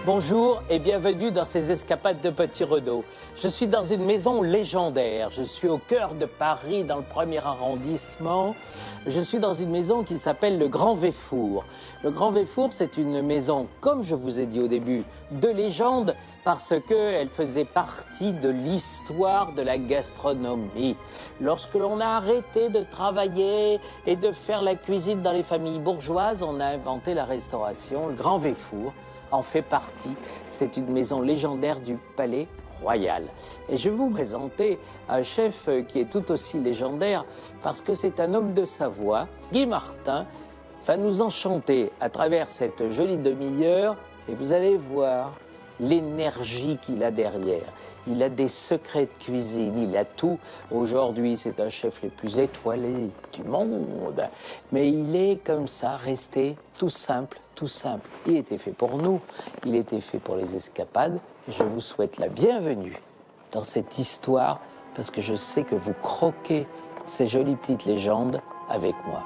Bonjour et bienvenue dans ces escapades de Petit Renaud. Je suis dans une maison légendaire. Je suis au cœur de Paris, dans le 1er arrondissement. Je suis dans une maison qui s'appelle le Grand Véfour. Le Grand Véfour, c'est une maison, comme je vous ai dit au début, de légende parce qu'elle faisait partie de l'histoire de la gastronomie. Lorsque l'on a arrêté de travailler et de faire la cuisine dans les familles bourgeoises, on a inventé la restauration. Le Grand Véfour en fait partie. C'est une maison légendaire du Palais Royal. Et je vais vous présenter un chef qui est tout aussi légendaire parce que c'est un homme de Savoie. Guy Martin va nous enchanter à travers cette jolie demi-heure et vous allez voir l'énergie qu'il a derrière. Il a des secrets de cuisine, il a tout. Aujourd'hui, c'est un chef les plus étoilés du monde. Mais il est comme ça, resté tout simple, tout simple. Il était fait pour nous, il était fait pour les escapades. Je vous souhaite la bienvenue dans cette histoire parce que je sais que vous croquez ces jolies petites légendes avec moi.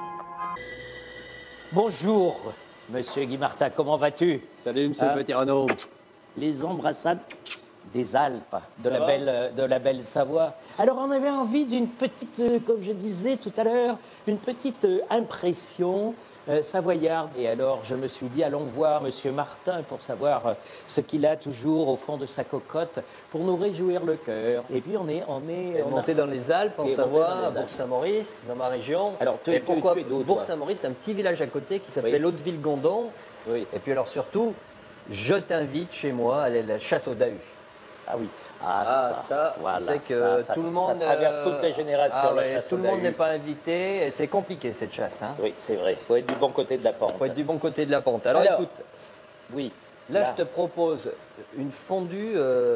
Bonjour, monsieur Guy Martin, comment vas-tu? Salut, monsieur Petit Renaud. Les embrassades des Alpes, de la belle Savoie. Alors, on avait envie d'une petite, comme je disais tout à l'heure, une petite impression savoyarde. Et alors, je me suis dit, allons voir monsieur Martin pour savoir ce qu'il a toujours au fond de sa cocotte pour nous réjouir le cœur. Et puis, on est monté dans les Alpes, en Savoie, à Bourg-Saint-Maurice, dans ma région. Alors, pourquoi Bourg-Saint-Maurice, un petit village à côté qui s'appelle Hauteville-Gondon. Oui. Et puis alors, surtout, je t'invite chez moi à aller à la chasse au Dahu. Ah oui. Ça, voilà, tu sais que tout le monde... Ça traverse toutes les générations, la chasse tout le au monde Dahu. n'est pas invité, et c'est compliqué cette chasse. Hein. Oui, c'est vrai. Il faut être du bon côté de la pente. Il faut être du bon côté de la pente. Alors écoute, oui, là je te propose une fondue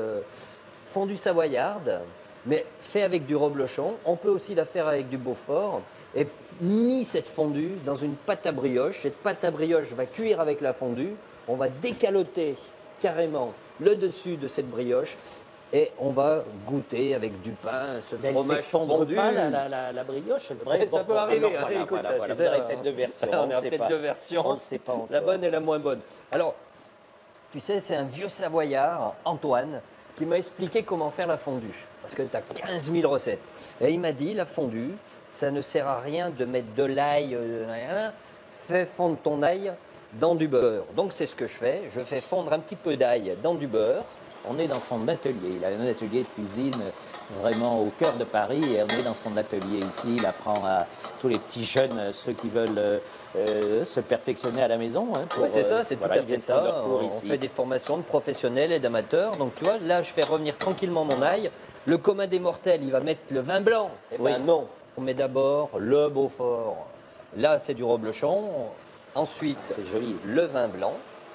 savoyarde, mais fait avec du reblochon. On peut aussi la faire avec du Beaufort. Et mis cette fondue dans une pâte à brioche. Cette pâte à brioche va cuire avec la fondue. On va décaloter carrément le dessus de cette brioche et on va goûter avec du pain, ce fromage fondu. Pas la brioche, c'est vrai. Ça peut arriver. Voilà, écoute, vous avez peut-être deux versions. On a peut-être deux versions. On ne sait pas encore. La bonne et la moins bonne. Alors, tu sais, c'est un vieux Savoyard, Antoine, qui m'a expliqué comment faire la fondue. Parce que tu as 15 000 recettes. Et il m'a dit, la fondue, ça ne sert à rien de mettre de l'ail, fais fondre ton ail dans du beurre. Donc c'est ce que je fais. Je fais fondre un petit peu d'ail dans du beurre. On est dans son atelier. Il a un atelier de cuisine vraiment au cœur de Paris. Et on est dans son atelier ici. Il apprend à tous les petits jeunes, ceux qui veulent se perfectionner à la maison. Hein, c'est ça, c'est tout à fait ça. On fait des formations de professionnels et d'amateurs. Donc tu vois, là je fais revenir tranquillement mon ail. Le commun des mortels, il va mettre le vin blanc. Eh bien non, on met d'abord le Beaufort. Là c'est du reblochon. Ensuite, c'est joli, le vin blanc.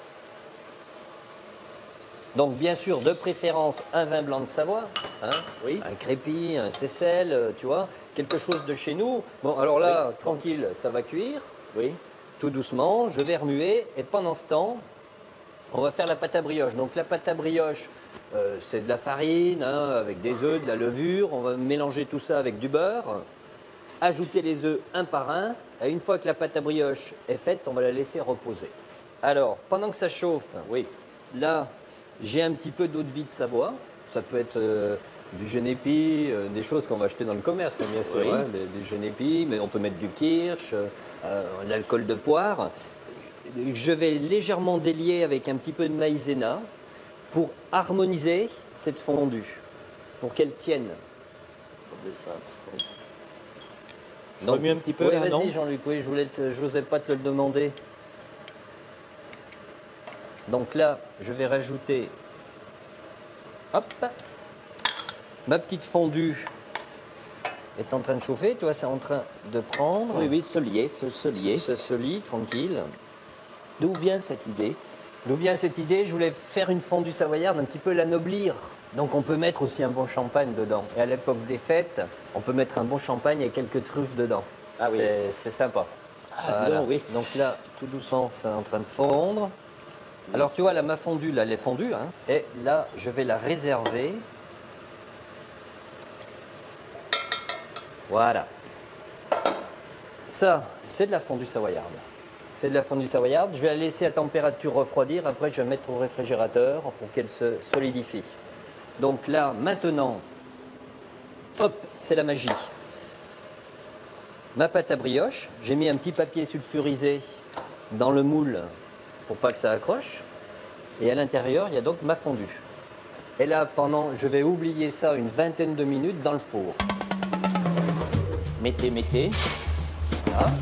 Donc, bien sûr, de préférence, un vin blanc de Savoie. Hein, oui. Un crépi, un Seyssel, tu vois, quelque chose de chez nous. Bon, alors là, tranquille, ça va cuire. Oui. Tout doucement, je vais remuer. Et pendant ce temps, on va faire la pâte à brioche. Donc, la pâte à brioche, c'est de la farine, hein, avec des œufs, de la levure. On va mélanger tout ça avec du beurre. Ajouter les œufs un par un. Et une fois que la pâte à brioche est faite, on va la laisser reposer. Alors, pendant que ça chauffe, là, j'ai un petit peu d'eau de vie de Savoie. Ça peut être du genépi, des choses qu'on va acheter dans le commerce, bien sûr. Hein, des genépi, mais on peut mettre du kirsch, de l'alcool de poire. Je vais légèrement délier avec un petit peu de maïzena pour harmoniser cette fondue, pour qu'elle tienne. Je remue un petit peu. Oui, vas-y Jean-Luc, oui, je n'osais pas te le demander. Donc là, je vais rajouter, hop, ma petite fondue est en train de chauffer, tu vois, c'est en train de prendre. Oui, se lier. Ça se lie, tranquille. D'où vient cette idée? D'où vient cette idée? Je voulais faire une fondue savoyarde, un petit peu l'anoblir. Donc on peut mettre aussi un bon champagne dedans. Et à l'époque des fêtes, on peut mettre un bon champagne et quelques truffes dedans. Ah oui. C'est sympa. Ah, voilà. Oui. Donc là, tout doucement, c'est en train de fondre. Alors tu vois, là, ma fondue, là, elle est fondue. Hein, et là, je vais la réserver. Voilà. Ça, c'est de la fondue savoyarde. C'est de la fondue savoyarde. Je vais la laisser à température refroidir. Après, je vais la mettre au réfrigérateur pour qu'elle se solidifie. Donc là, maintenant, hop, c'est la magie. Ma pâte à brioche, j'ai mis un petit papier sulfurisé dans le moule pour pas que ça accroche. Et à l'intérieur, il y a donc ma fondue. Et là, je vais oublier ça une vingtaine de minutes dans le four. Mettez. Voilà.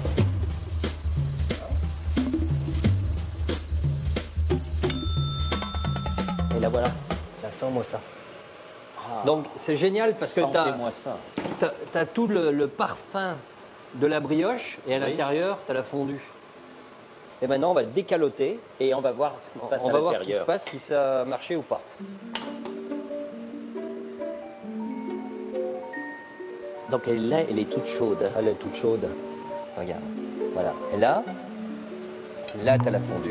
Et là, voilà. Tiens, sens-moi ça. Ah, Donc, c'est génial parce que sentez-moi ça. tu as tout le parfum de la brioche et à Oui. l'intérieur, tu as la fondue. Et maintenant, on va décaloter. Et on va voir ce qui se passe On à va voir ce qui se l'intérieur. passe, si ça a marché ou pas. Donc elle est toute chaude. Elle est toute chaude. Regarde. Voilà. Et là, tu as la fondue.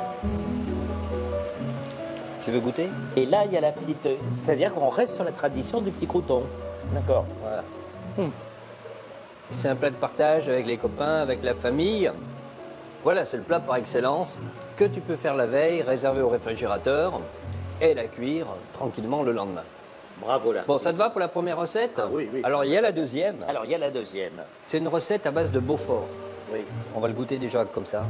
Tu veux goûter? Et là, il y a la petite... C'est-à-dire qu'on reste sur la tradition du petit crouton. D'accord. Voilà. C'est un plat de partage avec les copains, avec la famille. Voilà, c'est le plat par excellence que tu peux faire la veille, réserver au réfrigérateur et la cuire tranquillement le lendemain. Bravo là. Bon, ça te va pour la première recette? Ah oui, oui. Alors, il y a la deuxième. Alors, il y a la deuxième. C'est une recette à base de Beaufort. Oui. On va le goûter déjà comme ça.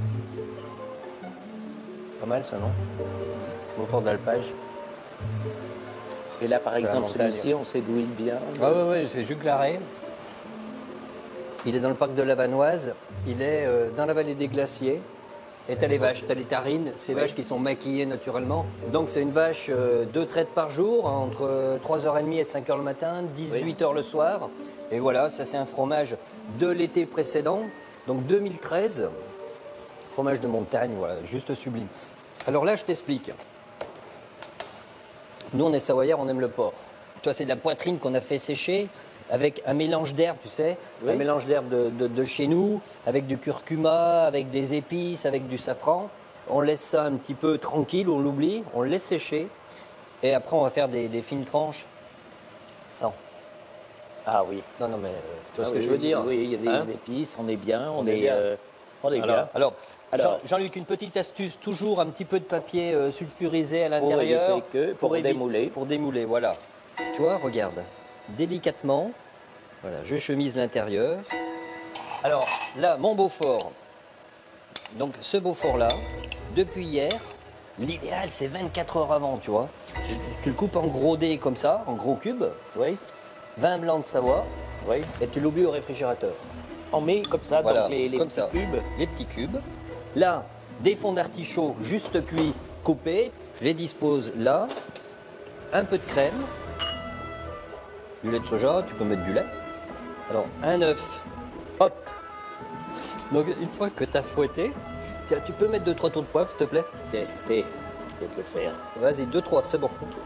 Pas mal ça, non? Beaufort d'alpage. Et là, par C'est la exemple, montagne. celui-ci, on sait d'où il vient. Ouais, c'est Jus Claret. Il est dans le parc de la Vanoise. Il est dans la vallée des glaciers. Et t'as les vaches, t'as les tarines, ces vaches qui sont maquillées naturellement. Donc c'est une vache 2 traites par jour, entre 3h30 et 5h le matin, 18h le soir. Et voilà, ça c'est un fromage de l'été précédent, donc 2013. Fromage de montagne, voilà, juste sublime. Alors là, je t'explique. Nous, on est savoyards, on aime le porc. Toi, c'est de la poitrine qu'on a fait sécher avec un mélange d'herbes, tu sais, Oui. un mélange d'herbes de chez nous, avec du curcuma, avec des épices, avec du safran. On laisse ça un petit peu tranquille, on l'oublie, on le laisse sécher. Et après, on va faire des fines tranches. Sans. Ah oui. Non, mais tu vois Ah ce que oui, je veux dire? Oui, il y a des Hein? épices, on est bien, On est bien. on est bien. Alors, Alors- Jean-Luc, une petite astuce, toujours un petit peu de papier sulfurisé à Pour l'intérieur. éviter que- pour démouler. Pour démouler, voilà. Tu vois, regarde, délicatement, voilà, je chemise l'intérieur. Alors là, mon Beaufort. Donc ce Beaufort-là, depuis hier, l'idéal c'est 24 heures avant, tu vois. Tu le coupes en gros dés comme ça, en gros cubes, Oui, vin blanc de Savoie, oui. et tu l'oublies au réfrigérateur. On met comme ça, Voilà, donc les comme petits ça. cubes. Les petits cubes. Là, des fonds d'artichaut juste cuits, coupés. Je les dispose là. Un peu de crème. Du lait de soja, tu peux mettre du lait. Alors, un œuf. Hop. Donc, une fois que tu as fouetté, tiens, tu peux mettre 2-3 tours de poivre, s'il te plaît. Tiens, je vais te le faire. Vas-y, 2-3, c'est bon.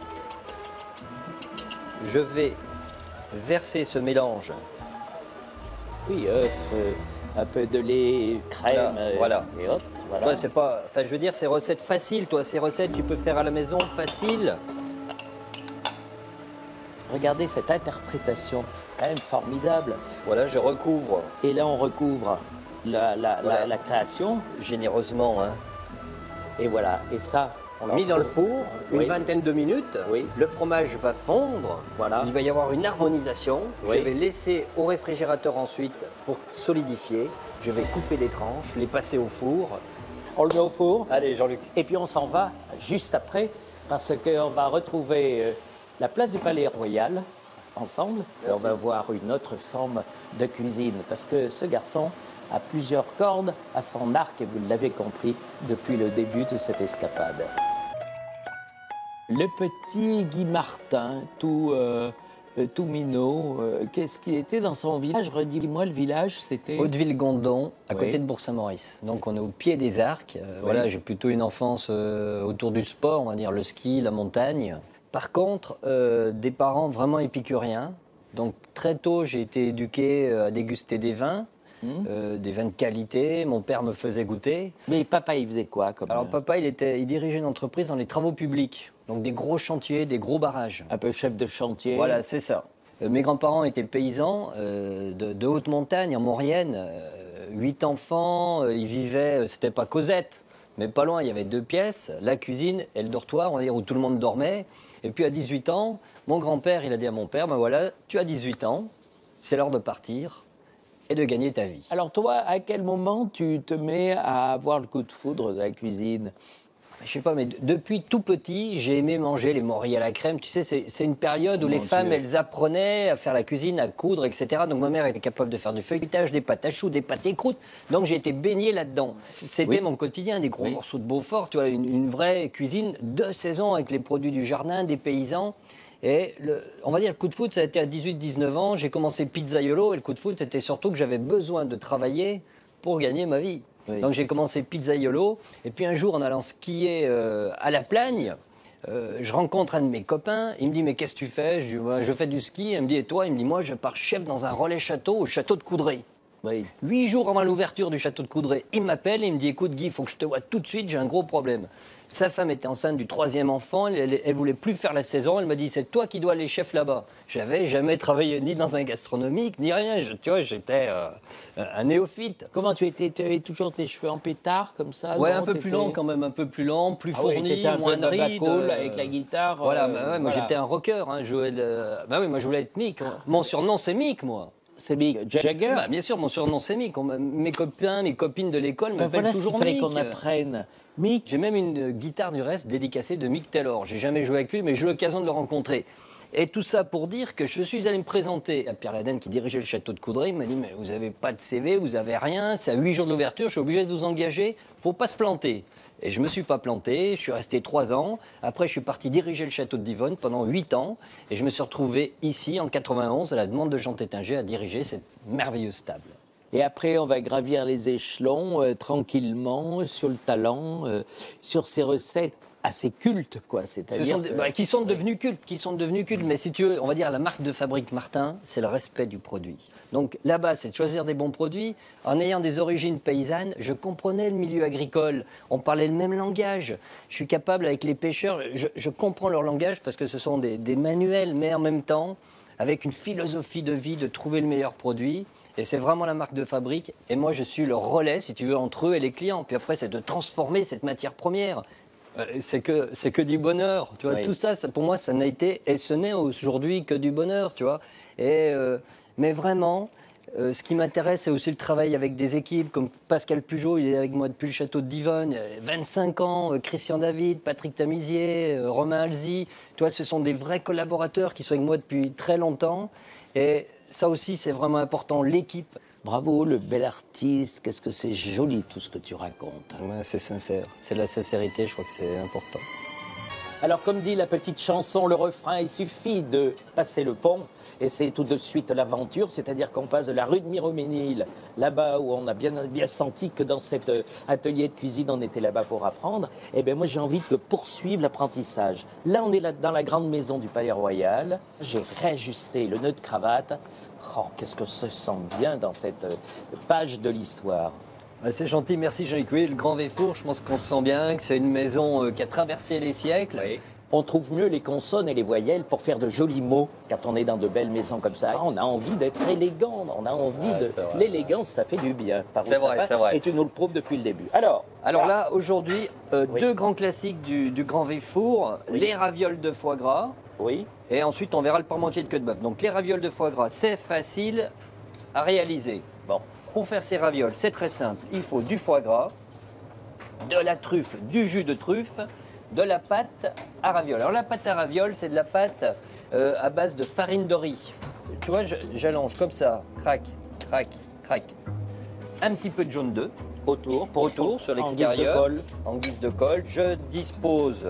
Je vais verser ce mélange. Oui, œuf, un peu de lait, crème, Voilà. et hop, voilà. Toi, c'est pas. Enfin, je veux dire, ces recettes faciles, toi, ces recettes, tu peux faire à la maison, facile. Regardez cette interprétation, quand même formidable. Voilà, je recouvre Et là, on recouvre Voilà. la création, généreusement. Hein. et voilà. Et ça, On le met dans le four une Oui. vingtaine de minutes. Oui. Le fromage va fondre. Voilà. Il va y avoir une harmonisation. Oui. Je vais laisser au réfrigérateur ensuite pour solidifier. Je vais couper les tranches, les passer au four. on le met au four. Allez, Jean-Luc. Et puis on s'en va juste après, parce qu'on va retrouver la place du Palais Royal ensemble. Et on va voir une autre forme de cuisine, parce que ce garçon a plusieurs cordes à son arc, et vous l'avez compris depuis le début de cette escapade. Le petit Guy Martin, tout minot, qu'est-ce qu'il était dans son village? Redis-moi, le village, c'était... Hauteville-Gondon, à Oui. côté de Bourg-Saint-Maurice. Donc on est au pied des Arcs. Voilà, j'ai plutôt une enfance autour du sport, on va dire le ski, la montagne. Par contre, des parents vraiment épicuriens. Donc très tôt, j'ai été éduqué à déguster des vins de qualité. Mon père me faisait goûter. Mais papa, il faisait quoi comme Alors papa, il dirigeait une entreprise dans les travaux publics. Donc des gros chantiers, des gros barrages. un peu chef de chantier? Voilà, c'est ça. Mes grands-parents étaient paysans de haute montagne, en Maurienne, 8 enfants, ils vivaient, c'était pas Cosette, mais pas loin, il y avait 2 pièces, la cuisine et le dortoir, on va dire, où tout le monde dormait. Et puis à 18 ans, mon grand-père, il a dit à mon père, ben voilà, tu as 18 ans, c'est l'heure de partir et de gagner ta vie. Alors toi, à quel moment tu te mets à avoir le coup de foudre de la cuisine? Je sais pas, mais depuis tout petit, j'ai aimé manger les morilles à la crème. Tu sais, c'est une période où les femmes, elles apprenaient à faire la cuisine, à coudre, etc. Donc ma mère était capable de faire du feuilletage, des pâtes à choux, des pâtes écroutes. Donc j'ai été baigné là-dedans. C'était mon quotidien, des gros morceaux de Beaufort, tu vois, une vraie cuisine de saison avec les produits du jardin, des paysans. Et on va dire le coup de foot, ça a été à 18-19 ans. J'ai commencé pizzaiolo et le coup de foot, c'était surtout que j'avais besoin de travailler pour gagner ma vie. Oui. Donc j'ai commencé pizzaiolo, et puis un jour en allant skier à la Plagne, je rencontre un de mes copains, il me dit mais qu'est-ce que tu fais? Je dis je fais du ski, il me dit et toi? Il me dit moi je pars chef dans un relais château au château de Coudray. Oui. 8 jours avant l'ouverture du château de Coudray, il m'appelle et il me dit écoute Guy, il faut que je te voie tout de suite, j'ai un gros problème. Sa femme était enceinte du 3e enfant, elle voulait plus faire la saison, elle m'a dit c'est toi qui dois aller chef là-bas. J'avais jamais travaillé ni dans un gastronomique, ni rien, tu vois, j'étais un néophyte. Comment tu avais toujours tes cheveux en pétard comme ça? Ouais, un peu plus lent quand même, un peu plus lent, plus fourni, moins de rides. Avec la guitare. Voilà, ouais, moi j'étais un rocker, hein, bah oui, moi je voulais être Mick. Mon surnom c'est Mick, moi. C'est Mick Jagger? Bah, bien sûr, mon surnom c'est Mick. Mes copains, mes copines de l'école m'appellent toujours Mick. Voilà ce qu'il fallait qu'on apprenne. Mick. J'ai même une guitare du reste dédicacée de Mick Taylor. J'ai jamais joué avec lui, mais j'ai eu l'occasion de le rencontrer. Et tout ça pour dire que je suis allé me présenter à Pierre Laden qui dirigeait le château de Coudray. Il m'a dit mais vous n'avez pas de CV, vous n'avez rien, c'est à 8 jours de l'ouverture, je suis obligé de vous engager, faut pas se planter. Et je me suis pas planté, je suis resté 3 ans. Après je suis parti diriger le château de Divonne pendant 8 ans. Et je me suis retrouvé ici en 91 à la demande de Jean Tétinger à diriger cette merveilleuse table. Et après, on va gravir les échelons tranquillement sur le talent, sur ces recettes assez cultes, quoi. C'est-à-dire qui sont devenus cultes. Mais si tu veux, on va dire la marque de fabrique Martin, c'est le respect du produit. Donc là-bas, c'est de choisir des bons produits. En ayant des origines paysannes, je comprenais le milieu agricole. On parlait le même langage. Je suis capable, avec les pêcheurs, je comprends leur langage parce que ce sont des manuels, mais en même temps, avec une philosophie de vie, de trouver le meilleur produit. Et c'est vraiment la marque de fabrique. Et moi, je suis le relais, si tu veux, entre eux et les clients. Puis après, c'est de transformer cette matière première. C'est que du bonheur, tu vois. Oui. Tout ça, pour moi, ça n'a été, et ce n'est aujourd'hui que du bonheur, tu vois. Mais vraiment, ce qui m'intéresse, c'est aussi le travail avec des équipes, comme Pascal Pugeot, il est avec moi depuis le château de Divonne, 25 ans, Christian David, Patrick Tamisier, Romain Alzi. Tu vois, ce sont des vrais collaborateurs qui sont avec moi depuis très longtemps. Et ça aussi, c'est vraiment important, l'équipe. Bravo, le bel artiste, qu'est-ce que c'est joli tout ce que tu racontes. Ouais, c'est sincère, c'est la sincérité, je crois que c'est important. Alors comme dit la petite chanson, le refrain, il suffit de passer le pont et c'est tout de suite l'aventure, c'est-à-dire qu'on passe de la rue de Miroménil, là-bas où on a bien senti que dans cet atelier de cuisine, on était là-bas pour apprendre, et bien moi j'ai envie de poursuivre l'apprentissage. Là on est là, dans la grande maison du Palais Royal, j'ai réajusté le nœud de cravate. Oh, qu'est-ce que ça sent bien dans cette page de l'histoire. C'est gentil, merci Jean-Luc. Oui, le Grand Véfour, je pense qu'on se sent bien, que c'est une maison qui a traversé les siècles. Oui. On trouve mieux les consonnes et les voyelles pour faire de jolis mots. Quand on est dans de belles maisons comme ça, on a envie d'être élégant, on a envie de... L'élégance, ça fait du bien. C'est vrai. Et tu nous le prouves depuis le début. Alors là, aujourd'hui, deux grands classiques du Grand Véfour, les ravioles de foie gras. Oui. Et ensuite, on verra le parmentier de queue de bœuf. Donc, les ravioles de foie gras, c'est facile à réaliser. Bon. Pour faire ces ravioles, c'est très simple. Il faut du foie gras, de la truffe, du jus de truffe, de la pâte à ravioles. Alors la pâte à ravioles, c'est de la pâte à base de farine de riz. Tu vois, j'allonge comme ça, crac, crac, crac. Un petit peu de jaune d'œuf autour sur l'extérieur, en guise de colle. Je dispose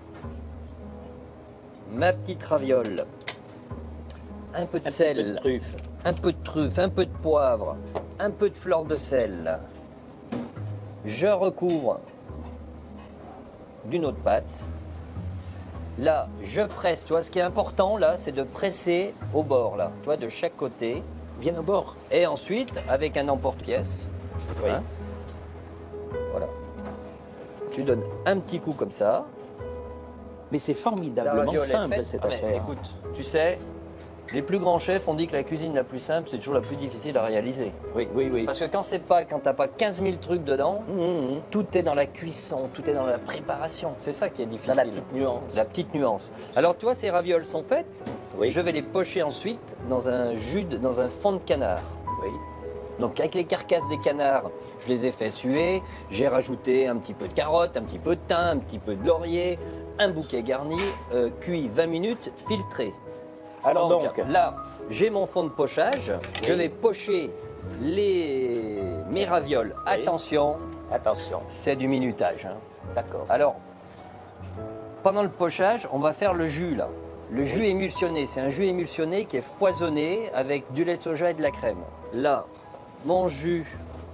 ma petite raviole, un peu de sel, un peu de truffe, un peu de poivre, un peu de fleur de sel. Je recouvre d'une autre pâte. Là, je presse. Tu vois, ce qui est important, là, c'est de presser au bord, là. Tu vois, de chaque côté. Bien au bord. Et ensuite, avec un emporte-pièce. Oui. Hein, voilà. Tu donnes un petit coup comme ça. Mais c'est formidablement simple, cette affaire. Écoute, tu sais, Les plus grands chefs ont dit que la cuisine la plus simple, c'est toujours la plus difficile à réaliser. Oui, oui, oui. Parce que quand t'as pas 15 000 trucs dedans, tout est dans la cuisson, tout est dans la préparation. C'est ça qui est difficile. Dans la petite nuance. La petite nuance. Alors toi, ces ravioles sont faites. Oui. Je vais les pocher ensuite dans un dans un fond de canard. Oui. Donc avec les carcasses des canards, je les ai fait suer. J'ai rajouté un petit peu de carottes, un petit peu de thym, un petit peu de laurier, un bouquet garni, cuit 20 minutes, filtré. Alors donc là, j'ai mon fond de pochage. Oui. Je vais pocher mes ravioles. Oui. Attention, attention, c'est du minutage. Hein. D'accord. Alors, pendant le pochage, on va faire le jus là. Le jus émulsionné, c'est un jus émulsionné qui est foisonné avec du lait de soja et de la crème. Là, mon jus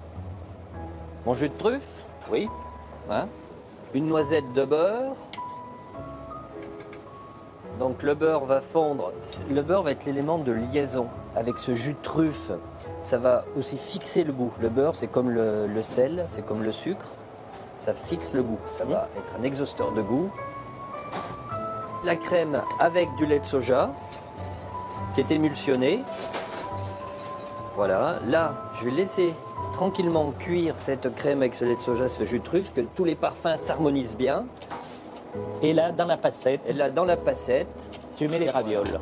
de truffe. Oui. Hein, une noisette de beurre. Donc le beurre va fondre, le beurre va être l'élément de liaison avec ce jus de truffe. Ça va aussi fixer le goût. Le beurre, c'est comme le sel, c'est comme le sucre. Ça fixe le goût, ça va être un exhausteur de goût. La crème avec du lait de soja qui est émulsionné. Voilà, là, je vais laisser tranquillement cuire cette crème avec ce lait de soja, ce jus de truffe, que tous les parfums s'harmonisent bien. Et là, dans la passette, tu mets les ravioles.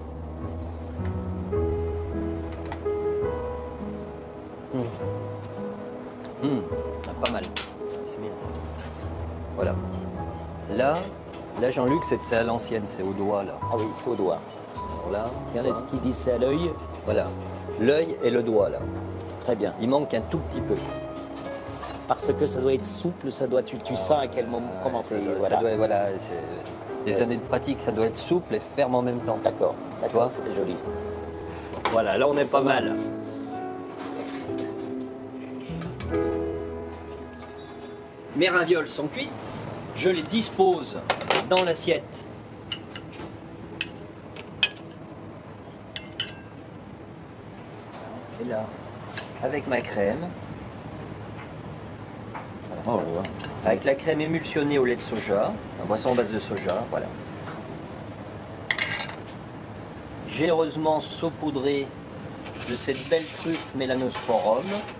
Pas mal. C'est bien ça. Voilà. Là Jean-Luc, c'est à l'ancienne, c'est au doigt là. Ah oui, c'est au doigt. Alors là, il y en a qui disent c'est à l'œil. Voilà. L'œil et le doigt là. Très bien. Il manque un tout petit peu. Parce que ça doit être souple, ça doit, tu sens à quel moment comment c'est. Voilà, c'est des années de pratique, ça doit être souple et ferme en même temps. D'accord, toi, c'est joli. Voilà, là on est pas mal. Mes ravioles sont cuites, je les dispose dans l'assiette. Et là, avec ma crème. Voilà. Avec la crème émulsionnée au lait de soja, la boisson à base de soja, voilà. Généreusement saupoudré de cette belle truffe Melanosporum.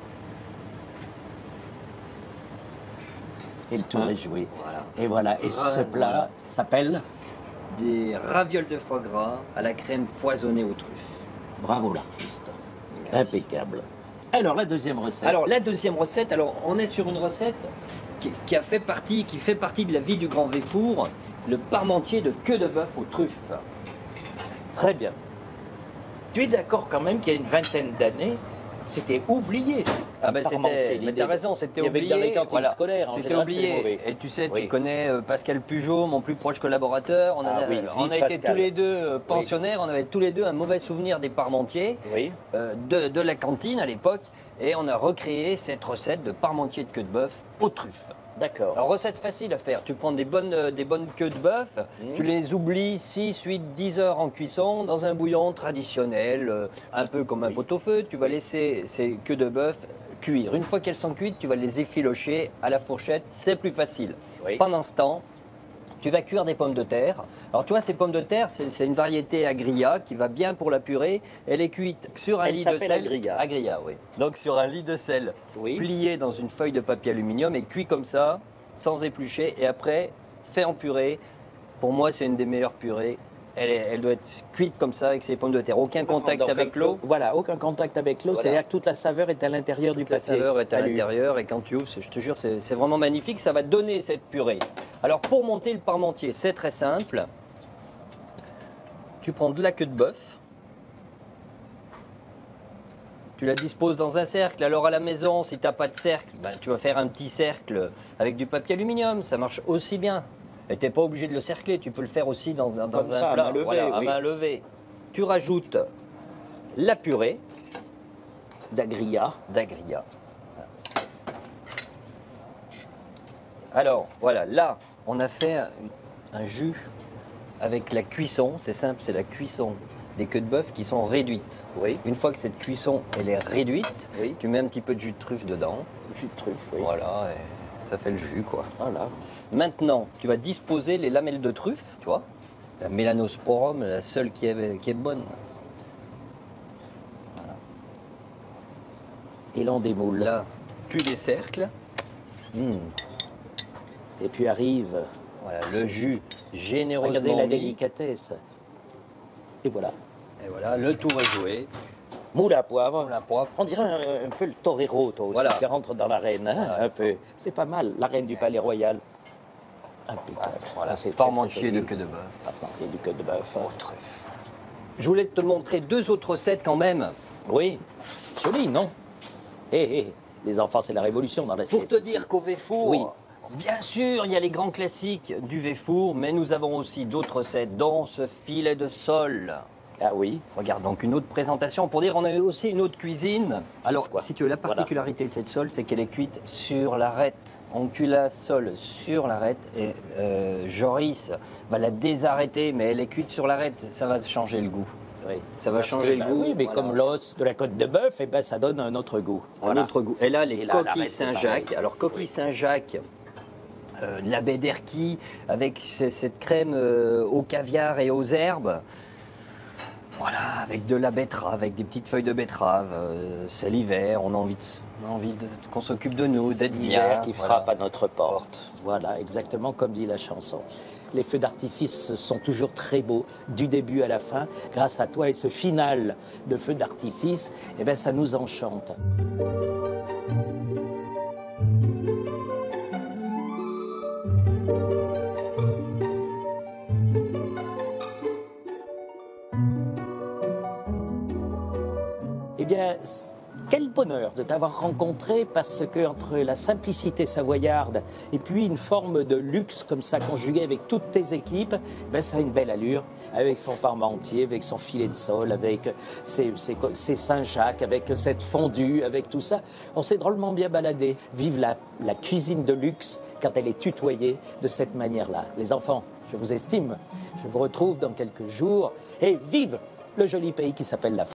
Et le tour est joué. Voilà. Et voilà, et ce plat s'appelle des ravioles de foie gras à la crème foisonnée aux truffes. Bravo l'artiste. Impeccable. Alors la deuxième recette. Alors la deuxième recette, on est sur une recette qui fait partie de la vie du grand Véfour, le parmentier de queue de bœuf aux truffes. Très bien. Tu es d'accord quand même qu'il y a une vingtaine d'années, c'était oublié. Ah ben c'était, mais t'as raison, c'était oublié. Dans les cantines scolaires, c'était oublié. Et tu sais, tu connais Pascal Pugeot, mon plus proche collaborateur. On a été tous les deux pensionnaires, on avait tous les deux un mauvais souvenir des parmentiers de la cantine à l'époque. Et on a recréé cette recette de parmentier de queue de bœuf aux truffes. D'accord. Alors, recette facile à faire. Tu prends des bonnes queues de bœuf, tu les oublies 6, 8, 10 heures en cuisson dans un bouillon traditionnel, un peu comme un pot-au-feu. Tu vas laisser ces queues de bœuf cuire. Une fois qu'elles sont cuites, tu vas les effilocher à la fourchette. C'est plus facile. Oui. Pendant ce temps, tu vas cuire des pommes de terre. Alors tu vois, ces pommes de terre, c'est une variété agria qui va bien pour la purée. Elle est cuite sur un lit de sel. Agria, oui. Donc sur un lit de sel, plié dans une feuille de papier aluminium et cuit comme ça, sans éplucher. Et après, fait en purée. Pour moi, c'est une des meilleures purées. Elle doit être cuite comme ça avec ses pommes de terre. Aucun contact avec l'eau. Voilà, aucun contact avec l'eau. Voilà. C'est-à-dire que toute la saveur est à l'intérieur du papier. La saveur est à l'intérieur et quand tu ouvres, je te jure, c'est vraiment magnifique. Ça va donner cette purée. Alors pour monter le parmentier, c'est très simple. Tu prends de la queue de bœuf. Tu la disposes dans un cercle. Alors à la maison, si tu n'as pas de cercle, tu vas faire un petit cercle avec du papier aluminium. Ça marche aussi bien. Et tu n'es pas obligé de le cercler, tu peux le faire aussi dans un plat, à main levée. Tu rajoutes la purée d'agria. Alors, voilà, là, on a fait un jus avec la cuisson. C'est simple, c'est la cuisson des queues de bœuf qui sont réduites. Oui. Une fois que cette cuisson, elle est réduite, tu mets un petit peu de jus de truffe dedans. Jus de truffe, oui. Voilà. Ça fait le jus, quoi. Voilà. Maintenant, tu vas disposer les lamelles de truffe, tu vois. La Melanosporum, la seule qui est bonne. Et l'on démoule. Là, tu décercles. Et puis arrive, Voilà, le jus généreusement regardez la mis. délicatesse. Et voilà. Et voilà, le tour est joué. Moule à poivre. La poivre. On dirait un peu le torero, toi aussi, Voilà. qui rentre dans l'arène, hein, Voilà, un peu. C'est pas mal, l'arène du Palais Royal. Impeccable. Voilà, Ah, c'est très, parmentier très de joli. queue de bœuf. Parmentier du queue de bœuf. Oh, truffe. Je voulais te montrer 2 autres recettes quand même. Oui, joli, non? Les enfants, c'est la révolution dans l'assiette. Pour te ici. dire qu'au Véfour, Oui. bien sûr, il y a les grands classiques du Véfour, mais nous avons aussi d'autres recettes, dont ce filet de sole. Ah oui, Regarde, donc une autre présentation pour dire on a aussi une autre cuisine. Alors, quoi si tu veux, la particularité de cette sole, c'est qu'elle est cuite sur l'arête. On cuit la sole sur l'arête et Joris va la désarrêter, mais elle est cuite sur l'arête. Ça va changer le goût. oui. Ça va Parce changer que, le goût. Oui, mais Voilà. comme l'os de la côte de bœuf, eh ben, ça donne un autre goût. Un autre goût. Et là, les Et là, coquilles l'arête, c'est Saint-Jacques. pareil. Alors, coquilles Saint-Jacques, de la baie d'Erquy, avec cette crème au caviar et aux herbes. Voilà, avec de la betterave, avec des petites feuilles de betterave. C'est l'hiver, on a envie qu'on s'occupe de nous, d'être L'hiver bien. qui Voilà. frappe à notre porte. Voilà, exactement comme dit la chanson. Les feux d'artifice sont toujours très beaux, du début à la fin. Grâce à toi et ce final de feux d'artifice, eh ben, ça nous enchante. Eh bien, quel bonheur de t'avoir rencontré, parce que entre la simplicité savoyarde et puis une forme de luxe comme ça conjuguée avec toutes tes équipes, ben ça a une belle allure, avec son parmentier, avec son filet de sole, avec ses Saint-Jacques, avec cette fondue, avec tout ça. On s'est drôlement bien baladé. Vive la cuisine de luxe quand elle est tutoyée de cette manière-là. Les enfants, je vous estime. Je vous retrouve dans quelques jours. Et vive le joli pays qui s'appelle la France.